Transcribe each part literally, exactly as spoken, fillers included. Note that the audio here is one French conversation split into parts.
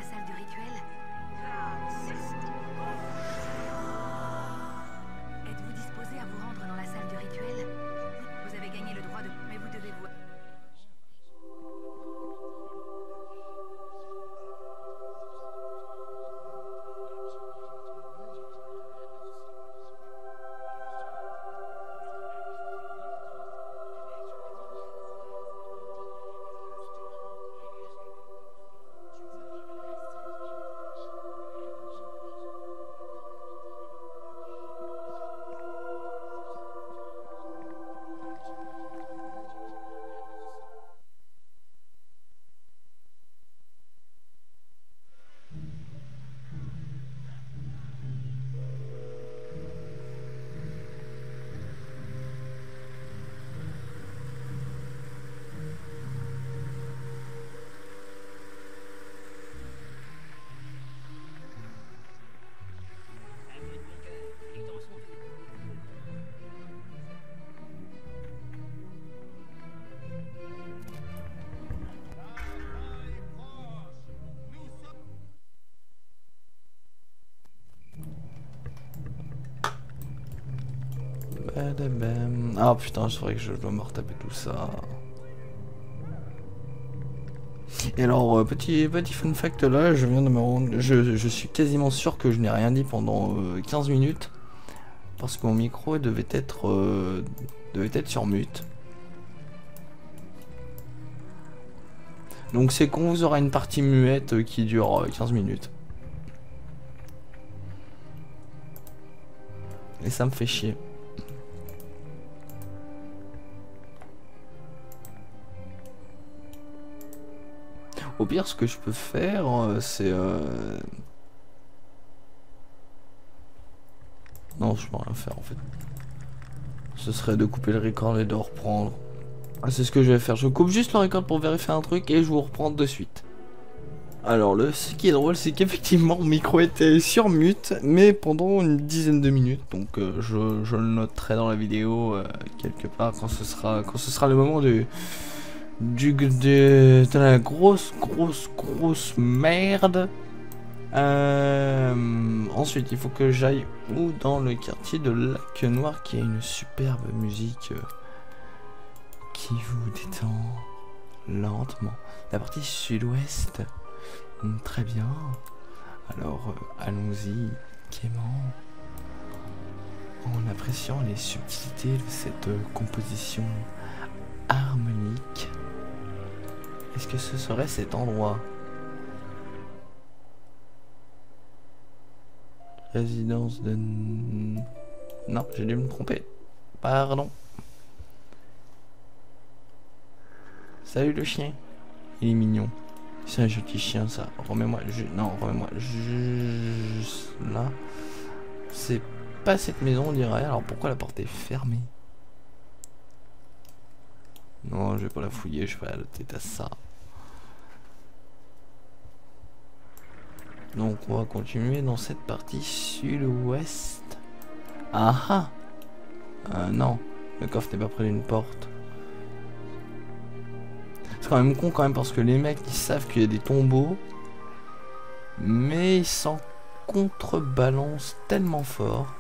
la salle du rituel? Êtes-vous disposé à vous rendre dans la salle du rituel? Vous avez gagné le droit de... Mais vous devez vous... Ah putain, c'est vrai que je dois me retaper tout ça. Et alors, euh, petit, petit fun fact là, je viens de me rendre... Je, je suis quasiment sûr que je n'ai rien dit pendant euh, quinze minutes. Parce que mon micro devait être, euh, devait être sur mute. Donc c'est qu'on vous aura une partie muette qui dure quinze minutes. Et ça me fait chier. Au pire, ce que je peux faire, euh, c'est... Euh... Non, je peux rien faire en fait. Ce serait de couper le record et de reprendre. Ah, c'est ce que je vais faire. Je coupe juste le record pour vérifier un truc et je vous reprends de suite. Alors, le, ce qui est drôle, c'est qu'effectivement, mon micro était sur mute, mais pendant une dizaine de minutes. Donc, euh, je, je le noterai dans la vidéo euh, quelque part quand ce sera, quand ce sera le moment de... Du, de, de la grosse, grosse, grosse merde. Euh, ensuite, il faut que j'aille où dans le quartier de Lac Noir qui a une superbe musique euh, qui vous détend lentement. La partie sud-ouest, hum, très bien. Alors, euh, allons-y gaiement en appréciant les subtilités de cette euh, composition harmonique. Est-ce que ce serait cet endroit? Résidence de... Non, j'ai dû me tromper. Pardon. Salut le chien. Il est mignon. C'est un joli chien ça. Remets-moi... Je... Non, remets-moi... Juste là. C'est pas cette maison on dirait. Alors pourquoi la porte est fermée? Non, je vais pas la fouiller, je vais pas la tête à ça. Donc on va continuer dans cette partie sud-ouest. Ah ah euh, non, le coffre n'est pas près d'une porte. C'est quand même con quand même parce que les mecs ils savent qu'il y a des tombeaux. Mais ils s'en contrebalancent tellement fort.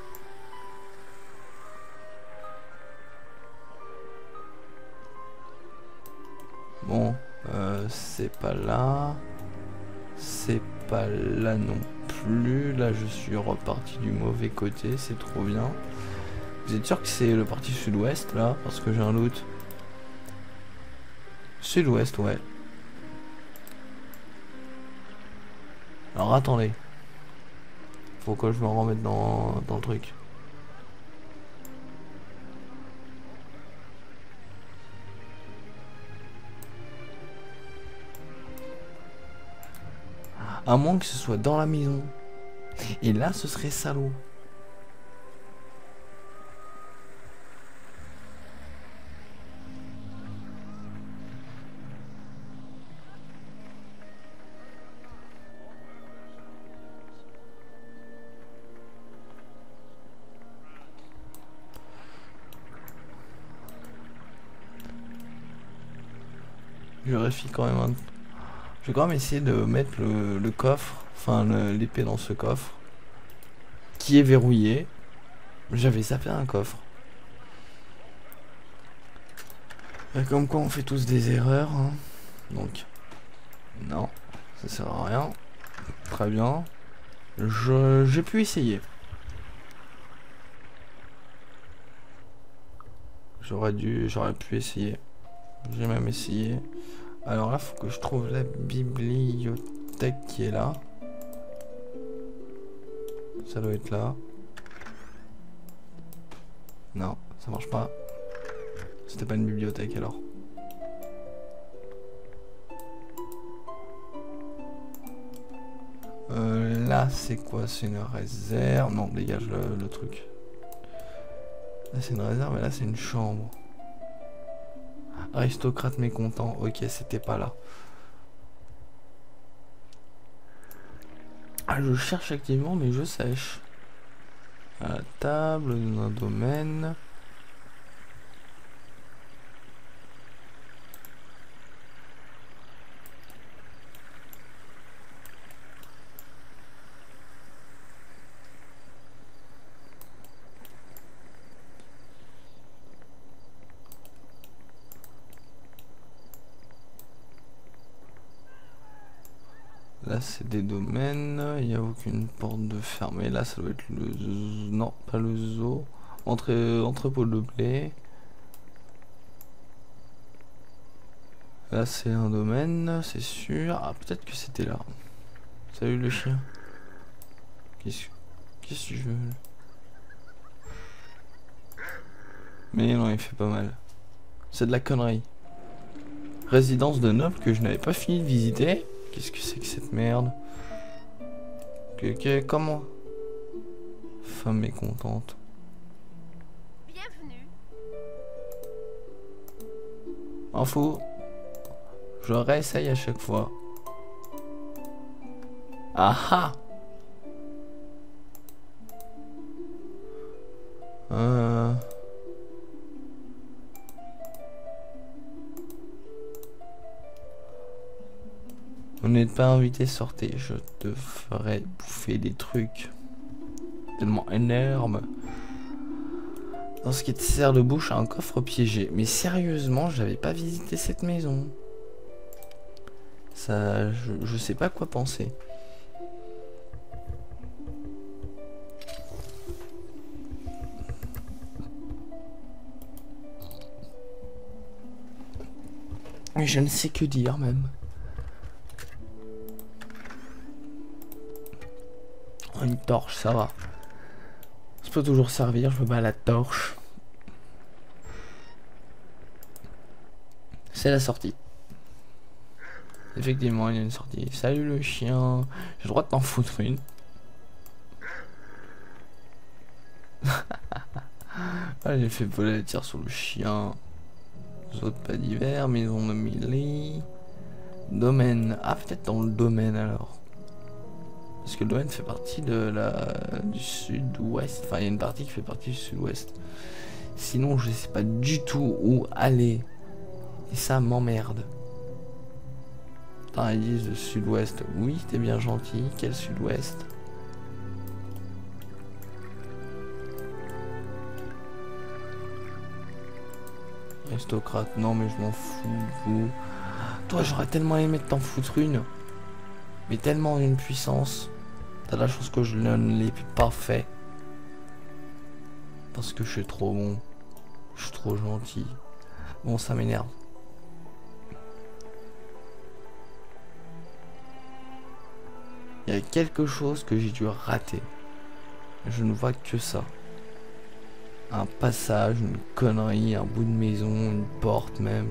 Bon, euh, c'est pas là. C'est pas là non plus. Là, je suis reparti du mauvais côté. C'est trop bien. Vous êtes sûr que c'est le parti sud-ouest là? Parce que j'ai un doute. Sud-ouest, ouais. Alors attendez. Faut que je me remette dans, dans le truc. À moins que ce soit dans la maison. Et là, ce serait salaud. Je vérifie quand même un... Je vais quand même essayer de mettre le, le coffre, enfin l'épée dans ce coffre, qui est verrouillé. J'avais zappé un coffre. Et comme quoi on fait tous des erreurs. Hein. Donc, non, ça sert à rien. Très bien. Je j'ai pu essayer. J'aurais dû, j'aurais pu essayer. J'ai même essayé. Alors là, faut que je trouve la bibliothèque qui est là. Ça doit être là. Non, ça marche pas. C'était pas une bibliothèque alors. Euh, là, c'est quoi? C'est une réserve. Non, dégage le, le truc. Là, c'est une réserve, mais là, c'est une chambre. Aristocrate mécontent. Ok, c'était pas là. Ah, je cherche activement, mais je sèche. À la table, dans un domaine. Là c'est des domaines, il n'y a aucune porte de fermée. Là ça doit être le zoo. Non, pas le zoo. Entre... Entrepôt de blé. Là c'est un domaine, c'est sûr. Ah peut-être que c'était là. Salut le chien. Qu'est-ce Qu'est-ce que je veux? Mais non, il fait pas mal. C'est de la connerie. Résidence de noble que je n'avais pas fini de visiter. Qu'est-ce que c'est que cette merde? que, que, Comment? Femme mécontente. Bienvenue. En fou. Je réessaye à chaque fois. Ah ah. Euh... On n'est pas invité, sortez. Je te ferai bouffer des trucs tellement énormes. Dans ce qui te sert de bouche à un coffre piégé. Mais sérieusement, j'avais pas visité cette maison. Ça, je, je sais pas quoi penser. Et je ne sais que dire même. Une torche, ça va. Ça peut toujours servir, je me bats à la torche. C'est la sortie. Effectivement, il y a une sortie. Salut le chien. J'ai le droit de t'en foutre une. Ah, j'ai fait voler la tire sur le chien. Autres pas d'hiver, maison de Millie. Domaine. Ah, peut-être dans le domaine alors. Parce que le domaine fait partie de la du sud-ouest. Enfin, il y a une partie qui fait partie du sud-ouest. Sinon, je sais pas du tout où aller. Et ça m'emmerde. Attends, ils disent le sud-ouest. Oui, t'es bien gentil. Quel sud-ouest? Aristocrate. Non, mais je m'en fous. Vous. Toi, j'aurais tellement aimé t'en foutre une. Mais tellement d'une puissance. T'as la chance que je ne l'ai pas fait. Parce que je suis trop bon. Je suis trop gentil. Bon, ça m'énerve. Il y a quelque chose que j'ai dû rater. Je ne vois que ça. Un passage, une connerie, un bout de maison, une porte même.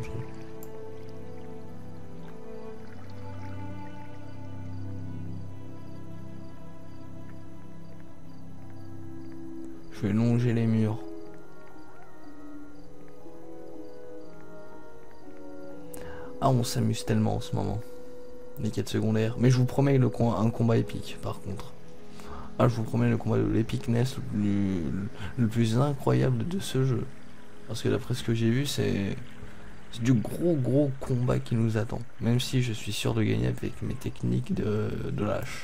Je vais longer les murs. Ah, on s'amuse tellement en ce moment. Les quêtes secondaires. Mais je vous promets le com un combat épique, par contre. Ah, je vous promets le combat de l'épicness le plus, le plus incroyable de ce jeu. Parce que d'après ce que j'ai vu, c'est C'est du gros gros combat qui nous attend. Même si je suis sûr de gagner avec mes techniques de, de lâche.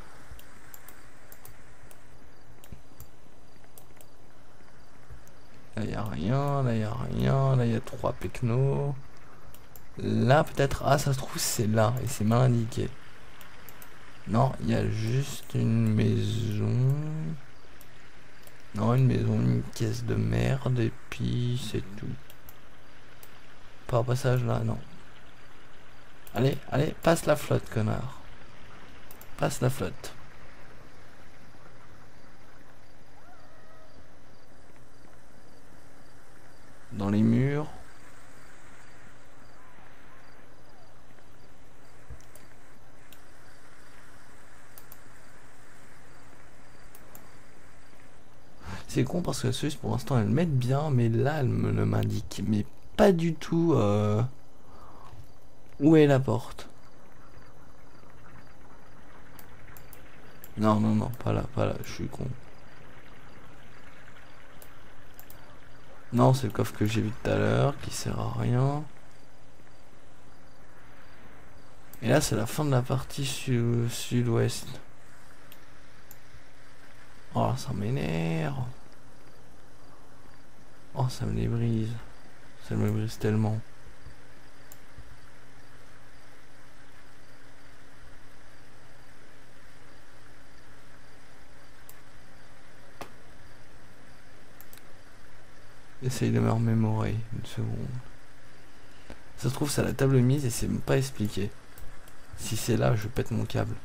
Là il n'y a rien, là il n'y a rien, là il y a trois pecnos. Là peut-être, ah ça se trouve c'est là et c'est mal indiqué. Non, il y a juste une maison. Non, une maison, une caisse de merde et puis c'est tout. Pas au passage là, non. Allez, allez, passe la flotte, connard. Passe la flotte. Dans les murs. C'est con parce que Suisse pour l'instant elle m'aide bien, mais là elle me le m'indique mais pas du tout euh, où est la porte. Non non non, pas là, pas là, je suis con. Non, c'est le coffre que j'ai vu tout à l'heure qui sert à rien. Et là c'est la fin de la partie sud- sud-ouest. Oh ça m'énerve. Oh ça me les brise. Ça me brise tellement. Essaye de me remémorer une seconde. Ça se trouve c'est à la table mise et c'est même pas expliqué. Si c'est là je pète mon câble.